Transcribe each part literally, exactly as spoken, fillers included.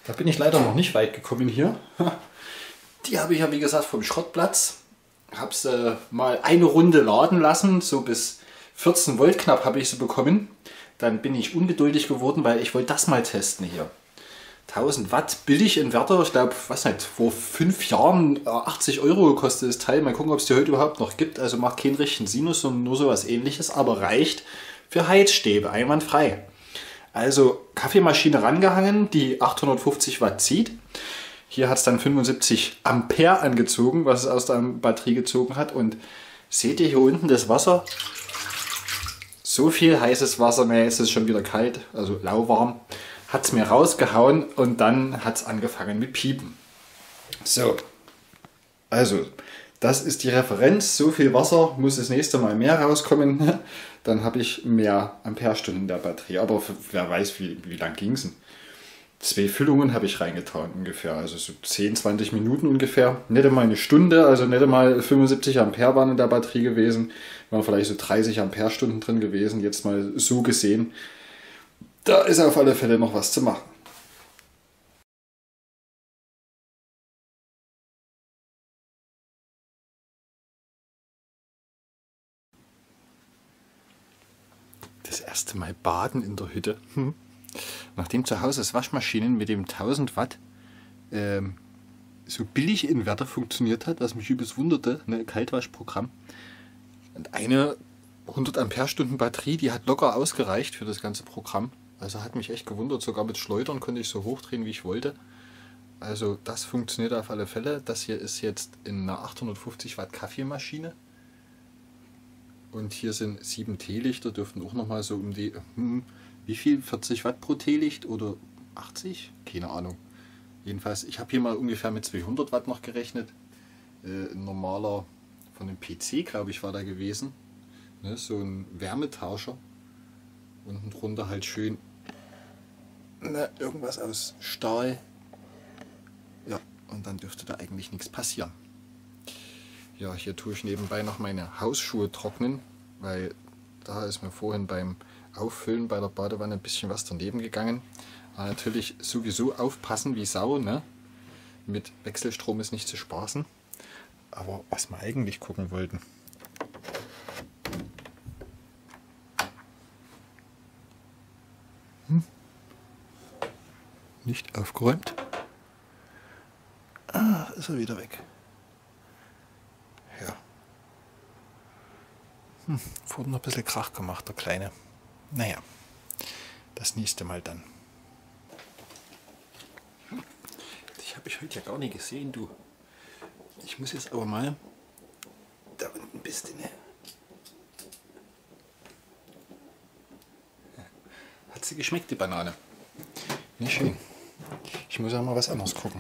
Da bin ich leider noch nicht weit gekommen hier. Die habe ich ja wie gesagt vom Schrottplatz. Habe sie mal eine Runde laden lassen, so bis vierzehn Volt knapp habe ich sie bekommen. Dann bin ich ungeduldig geworden, weil ich wollte das mal testen hier. tausend Watt Billig-Inverter, ich glaube, was nicht, vor fünf Jahren achtzig Euro gekostet das Teil. Mal gucken, ob es die heute überhaupt noch gibt. Also macht keinen richtigen Sinus, sondern nur sowas ähnliches, aber reicht für Heizstäbe, einwandfrei. Also Kaffeemaschine rangehangen, die achthundertfünfzig Watt zieht. Hier hat es dann fünfundsiebzig Ampere angezogen, was es aus der Batterie gezogen hat. Und seht ihr hier unten das Wasser? So viel heißes Wasser, mehr ist es schon wieder kalt, also lauwarm. Hat es mir rausgehauen und dann hat es angefangen mit Piepen. So, also das ist die Referenz. So viel Wasser muss das nächste Mal mehr rauskommen. Dann habe ich mehr Amperestunden der Batterie. Aber wer weiß, wie, wie lang ging es denn? Zwei Füllungen habe ich reingetan ungefähr. Also so zehn, zwanzig Minuten ungefähr. Nicht einmal eine Stunde, also nicht einmal fünfundsiebzig Ampere waren in der Batterie gewesen. Waren vielleicht so dreißig Amperestunden drin gewesen. Jetzt mal so gesehen. Da ist auf alle Fälle noch was zu machen. Das erste Mal baden in der Hütte. Hm. Nachdem zu Hause das Waschmaschinen mit dem tausend Watt ähm, so billig Inverter funktioniert hat, was mich übelst wunderte, ne, Kaltwaschprogramm. Und eine hundert Amperestunden Batterie, die hat locker ausgereicht für das ganze Programm. Also hat mich echt gewundert, sogar mit Schleudern konnte ich so hochdrehen, wie ich wollte. Also das funktioniert auf alle Fälle. Das hier ist jetzt in einer achthundertfünfzig Watt Kaffeemaschine. Und hier sind sieben Teelichter, dürften auch nochmal so um die, hm, wie viel? vierzig Watt pro Teelicht oder achtzig? Keine Ahnung. Jedenfalls, ich habe hier mal ungefähr mit zweihundert Watt noch gerechnet. Äh, ein normaler von dem P C, glaube ich, war da gewesen. Ne, so ein Wärmetauscher. Unten drunter halt schön na, irgendwas aus Stahl. Ja, und dann dürfte da eigentlich nichts passieren. Ja, hier tue ich nebenbei noch meine Hausschuhe trocknen, weil da ist mir vorhin beim Auffüllen bei der Badewanne ein bisschen was daneben gegangen. Aber natürlich sowieso aufpassen wie Sau, ne? Mit Wechselstrom ist nicht zu spaßen. Aber was wir eigentlich gucken wollten. Hm? Nicht aufgeräumt. Ah, ist er wieder weg. Ja. Hm, vorhin noch ein bisschen Krach gemacht, der Kleine. Naja, das nächste Mal dann. Dich habe ich heute ja gar nicht gesehen, du. Ich muss jetzt aber mal... Da unten bist du, ne? Hat sie geschmeckt, die Banane? Nicht schön. Ich muss auch mal was anderes gucken.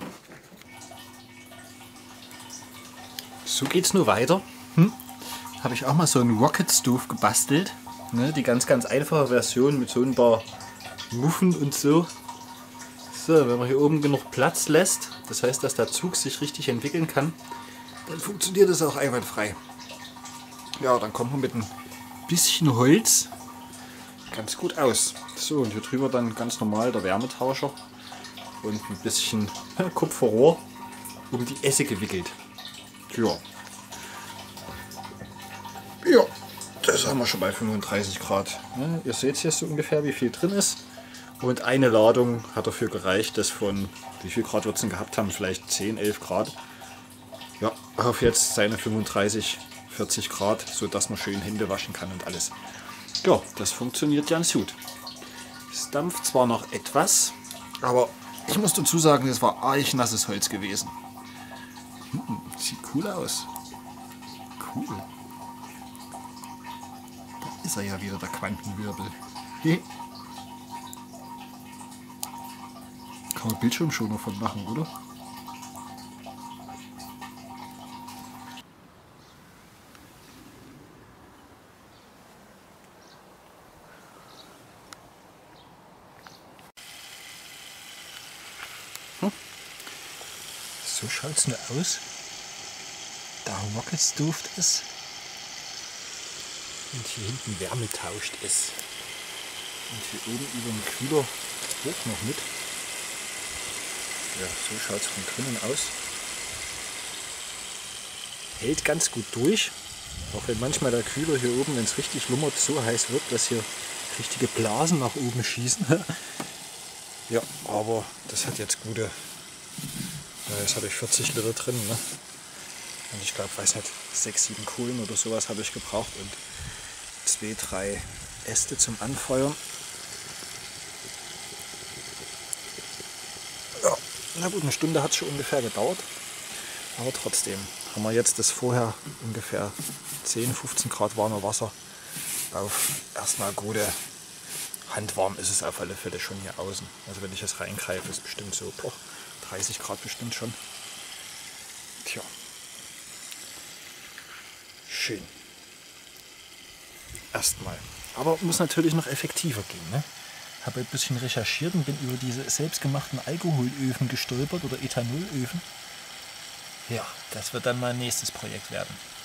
So geht's nur weiter. Hm? Habe ich auch mal so einen Rocket Stove gebastelt. Ne, die ganz, ganz einfache Version mit so ein paar Muffen und so. So, wenn man hier oben genug Platz lässt, das heißt, dass der Zug sich richtig entwickeln kann, dann funktioniert das auch einwandfrei. Ja, dann kommt man mit ein bisschen Holz ganz gut aus. So, und hier drüber dann ganz normal der Wärmetauscher und ein bisschen Kupferrohr um die Esse gewickelt. Ja. Ja, das haben wir schon bei fünfunddreißig Grad. Ja, ihr seht jetzt so ungefähr, wie viel drin ist. Und eine Ladung hat dafür gereicht, dass von, wie viel Grad wird es denn gehabt haben? Vielleicht zehn, elf Grad. Ja, auf jetzt seine fünfunddreißig, vierzig Grad, sodass man schön Hände waschen kann und alles. Ja, das funktioniert ganz gut. Es dampft zwar noch etwas, aber ich muss dazu sagen, es war archnasses Holz gewesen. Hm, sieht cool aus. Cool. Da ist er ja wieder, der Quantenwirbel. Hey. Kann man Bildschirmschoner von machen, oder? Hm. So schaut es nur aus. Da Rocket Stove ist. Und hier hinten Wärme tauscht es. Und hier oben über dem Kühler hoch noch mit. Ja, so schaut es von drinnen aus. Hält ganz gut durch, auch wenn manchmal der Kühler hier oben, wenn es richtig lummert, so heiß wird, dass hier richtige Blasen nach oben schießen. Ja, aber das hat jetzt gute, ja, jetzt habe ich vierzig Liter drin, ne? Und ich glaube, weiß nicht, sechs, sieben Kohlen oder sowas habe ich gebraucht und zwei, drei Äste zum Anfeuern. Ja, na gut, eine Stunde hat es schon ungefähr gedauert, aber trotzdem haben wir jetzt das vorher ungefähr zehn, fünfzehn Grad warme Wasser auf erstmal gute, handwarm ist es auf alle Fälle schon hier außen. Also wenn ich jetzt reingreife, ist bestimmt so, boah, dreißig Grad bestimmt schon. Tja, schön. Erstmal. Aber muss natürlich noch effektiver gehen, ne? Habe ein bisschen recherchiert und bin über diese selbstgemachten Alkoholöfen gestolpert oder Ethanolöfen. Ja, das wird dann mein nächstes Projekt werden.